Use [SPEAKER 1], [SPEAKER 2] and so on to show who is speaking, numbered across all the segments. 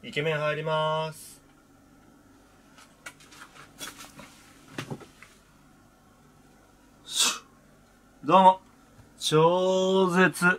[SPEAKER 1] イケメン入りまーす。どうも、超絶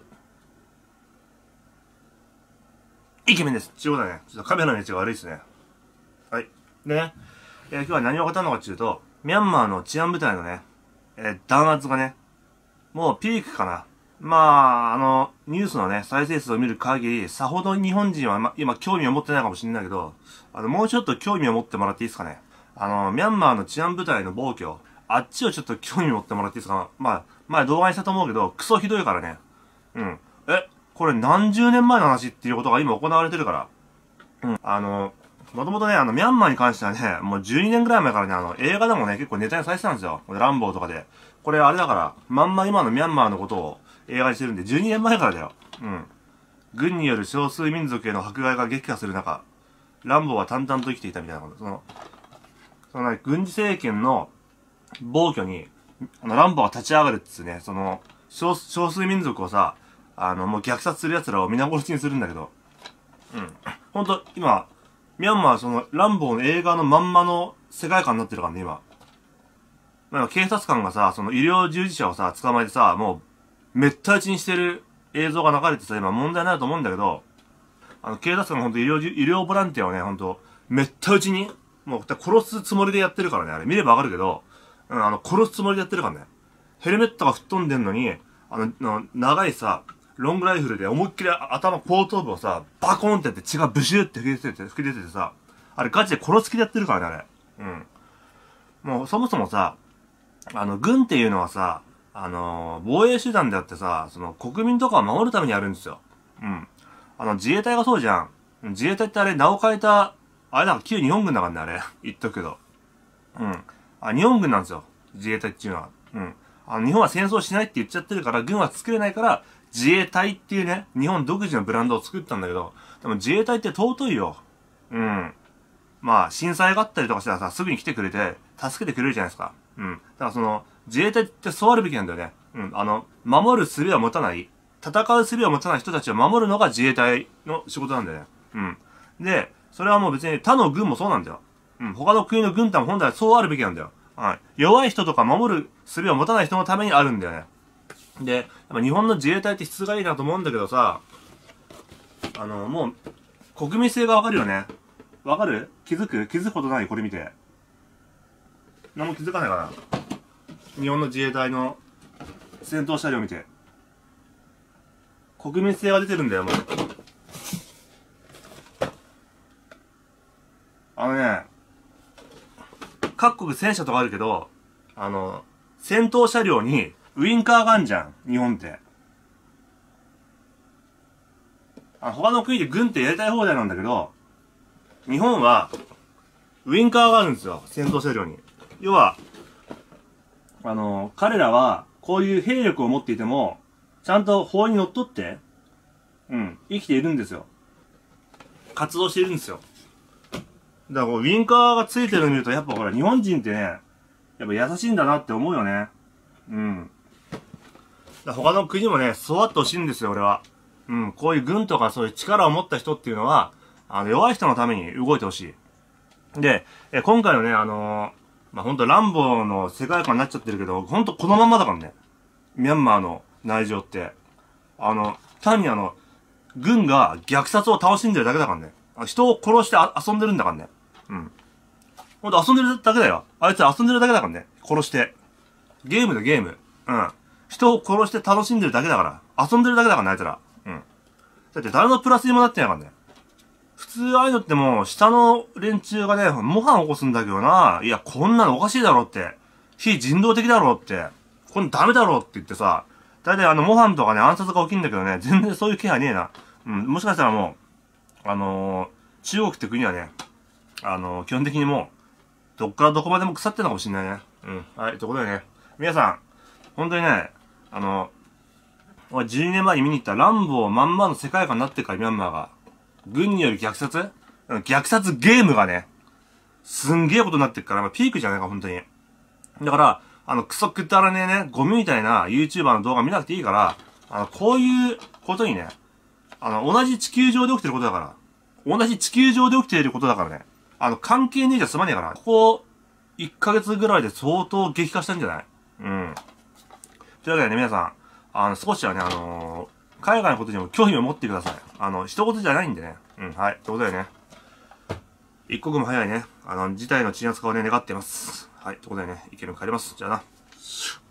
[SPEAKER 1] イケメンです。ちょうだね。ちょっとカメラの位置が悪いですね。はい。でね、今日は何を語るのかっていうと、ミャンマーの治安部隊のね、弾圧がね、もうピークかな。まあ、ニュースのね、再生数を見る限り、さほど日本人は、今興味を持ってないかもしれないけど、もうちょっと興味を持ってもらっていいですかね。ミャンマーの治安部隊の暴挙、あっちをちょっと興味持ってもらっていいですか。前動画にしたと思うけど、クソひどいからね。うん。これ何十年前の話っていうことが今行われてるから。うん。もともとね、ミャンマーに関してはね、もう12年ぐらい前からね、映画でもね、結構ネタにされてたんですよ。ランボーとかで。これあれだから、まんま今のミャンマーのことを映画にしてるんで、12年前からだよ。うん。軍による少数民族への迫害が激化する中、ランボーは淡々と生きていたみたいなこと。その軍事政権の暴挙に、ランボーが立ち上がるっつね、少数民族をさ、もう虐殺する奴らを皆殺しにするんだけど、うん。ほんと、今、ミャンマーランボーの映画のまんまの世界観になってるからね、今。警察官がさ、医療従事者をさ、捕まえてさ、もう、めった打ちにしてる映像が流れてさ、今問題ないと思うんだけど、警察官がほんと医療ボランティアをね、ほんと、めった打ちに、もう、殺すつもりでやってるからね、あれ見ればわかるけど、殺すつもりでやってるからね。ヘルメットが吹っ飛んでんのに、長いさ、ロングライフルで思いっきり後頭部をさ、バコーンってやって血がブシューって吹き出ててさ、あれガチで殺す気でやってるからね、あれ。うん。もう、そもそもさ、軍っていうのはさ、防衛手段であってさ、国民とかを守るためにやるんですよ。うん。自衛隊がそうじゃん。自衛隊ってあれ、名を変えた、あれなんか旧日本軍だからね、あれ。言っとくけど。うん。日本軍なんですよ。自衛隊っていうのは。うん。日本は戦争しないって言っちゃってるから、軍は作れないから、自衛隊っていうね、日本独自のブランドを作ったんだけど、でも自衛隊って尊いよ。うん。まあ、震災があったりとかしたらさ、すぐに来てくれて、助けてくれるじゃないですか。うん。だから自衛隊ってそうあるべきなんだよね。うん。守る術を持たない、戦う術を持たない人たちを守るのが自衛隊の仕事なんだよね。うん。で、それはもう別に他の軍もそうなんだよ。うん。他の国の軍隊も本来そうあるべきなんだよ。はい。弱い人とか守る術を持たない人のためにあるんだよね。で、やっぱ日本の自衛隊って質がいいなと思うんだけどさ、もう、国民性がわかるよね。わかる？気づくことない？これ見て。何も気づかないかな。日本の自衛隊の戦闘車両見て。国民性が出てるんだよ、もう。各国戦車とかあるけど、戦闘車両にウインカーがあんじゃん、日本って。他の国で軍ってやりたい放題なんだけど、日本は、ウインカーがあるんですよ、戦闘車両に。要は、彼らは、こういう兵力を持っていても、ちゃんと法にのっとって、生きているんですよ。活動しているんですよ。だからウィンカーがついてるの見ると、やっぱほら、日本人ってね、やっぱ優しいんだなって思うよね。うん。他の国もね、そうあってほしいんですよ、俺は。うん、こういう軍とかそういう力を持った人っていうのは、弱い人のために動いてほしい。で、今回のね、ほんとランボーの世界観になっちゃってるけど、ほんとこのまんまだからね。ミャンマーの内情って。単に軍が虐殺を楽しんでるだけだからね。人を殺して遊んでるんだからね。うん。ほんと遊んでるだけだよ。あいつ遊んでるだけだからね。殺して。ゲームだゲーム。うん。人を殺して楽しんでるだけだから。遊んでるだけだからね、あいつら。うん。だって誰のプラスにもなってないからね。普通ああいうのってもう、下の連中がね、模範を起こすんだけどな。いや、こんなのおかしいだろって。非人道的だろって。こんなダメだろって言ってさ、大体模範とかね、暗殺が起きんだけどね、全然そういう気配ねえな。うん。もしかしたらもう、中国って国はね、基本的にもう、どっからどこまでも腐ってるのかもしんないね。うん。はい、ということでね。皆さん、本当にね、俺12年前に見に行ったランボーまんまの世界観になってるから、ミャンマーが。軍による虐殺ゲームがね、すんげえことになってるから、ピークじゃないか、本当に。だから、クソくだらねえね、ゴミみたいな YouTuber の動画見なくていいから、こういうことにね、同じ地球上で起きてることだから、 同じ地球上で起きていることだからね。関係ねえじゃ済まねえから。ここ、1ヶ月ぐらいで相当激化したんじゃない？うん。というわけでね、皆さん、少しはね、海外のことにも興味を持ってください。一言じゃないんでね。うん、はい。ということでね。一刻も早いね、事態の鎮圧化をね、願っています。はい。ということでね、意見を変えます。じゃあな。